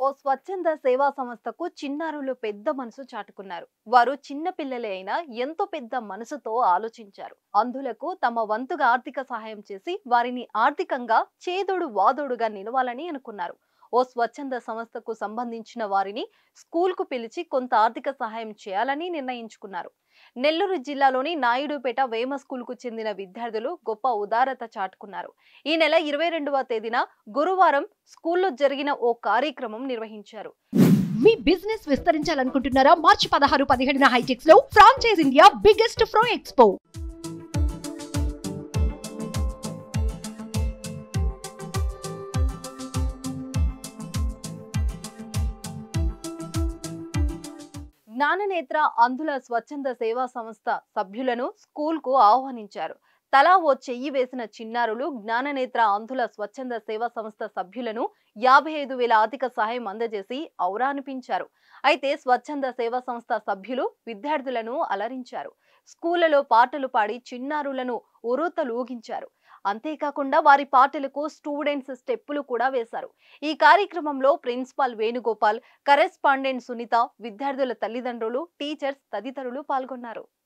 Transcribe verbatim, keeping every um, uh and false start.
ఓ స్వచ్ఛంద సేవా సంస్థకు చిన్నారులు పెద్ద మనసు చాటుకున్నారు. వారు చిన్న పిల్లలే అయినా ఎంతో పెద్ద మనసుతో ఆలోచించారు. అంధులకు తమ వంతుగా ఆర్థిక సహాయం చేసి వారిని ఆర్థికంగా చేదోడు వాదోడుగా నిలవాలని అనుకున్నారు. ఓ స్వచ్ఛంద సంస్థకు సంబంధించిన వారిని స్కూల్ కు పిలిచి కొంత ఆర్థిక సహాయం చేయాలని నిర్ణయించుకున్నారు. నెల్లూరు జిల్లాలోని నాయుడుపేట వేమ స్కూల్ కు చెందిన విద్యార్థులు గొప్ప ఉదారత చాటుకున్నారు. ఈ నెల ఇరవై రెండవ తేదీన గురువారం స్కూల్లో జరిగిన ఓ కార్యక్రమం నిర్వహించారు. మీ బిజినెస్ విస్తరించాలనుకుంటున్నారా? మార్చి పదహారు పదిహేడున హైటెక్స్ లో ఫ్రాంచైజ్ ఇండియా బిగ్గెస్ట్ ఫ్రో ఎక్స్పో. జ్ఞాననేత్ర అంధుల స్వచ్ఛంద సేవా సంస్థ సభ్యులను స్కూల్ కు ఆహ్వానించారు. తలా ఓ చెయ్యి వేసిన చిన్నారులు జ్ఞాననేత్ర అంధుల స్వచ్ఛంద సేవా సంస్థ సభ్యులను యాభై ఐదు వేల ఆర్థిక సహాయం అందజేసి ఔరా అనిపించారు. అయితే స్వచ్ఛంద సేవా సంస్థ సభ్యులు విద్యార్థులను అలరించారు. స్కూళ్లలో పాటలు పాడి చిన్నారులను ఉరూతలూగించారు. అంతేకాకుండా వారి పాటలకు స్టూడెంట్స్ స్టెప్పులు కూడా వేశారు. ఈ కార్యక్రమంలో ప్రిన్సిపాల్ వేణుగోపాల్, కరెస్పాండెంట్ సునీత, విద్యార్థుల తల్లిదండ్రులు, టీచర్స్ తదితరులు పాల్గొన్నారు.